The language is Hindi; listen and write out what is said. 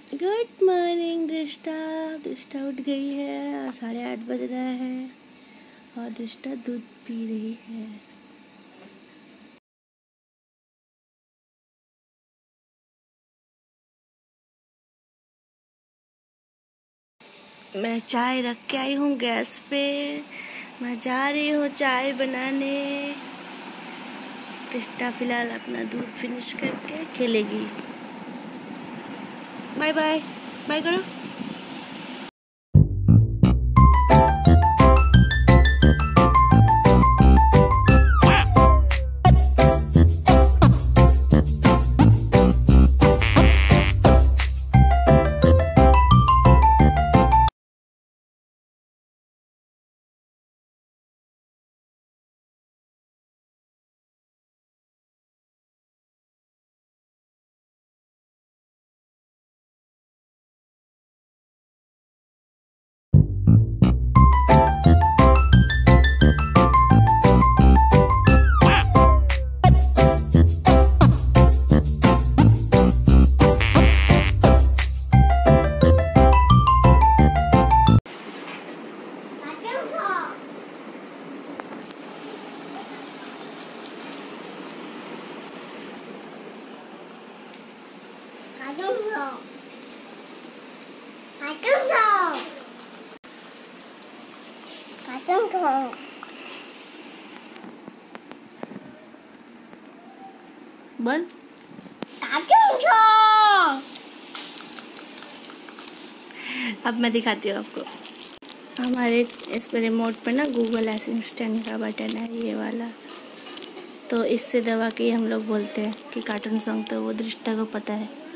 गुड मॉर्निंग दृष्टा। दृष्टा उठ गई है और 8:30 बज रहा है और दृष्टा दूध पी रही है। मैं चाय रख के आई हूँ गैस पे। मैं जा रही हूँ चाय बनाने। दृष्टा फिलहाल अपना दूध फिनिश करके खेलेगी। बाय बाय बाय करो। बोल। अब मैं दिखाती हूँ आपको। हमारे इस पर रिमोट पे ना गूगल असिस्टेंट का बटन है, ये वाला। तो इससे दबा के हम लोग बोलते हैं कि कार्टून सॉन्ग, तो वो दृष्टा को पता है।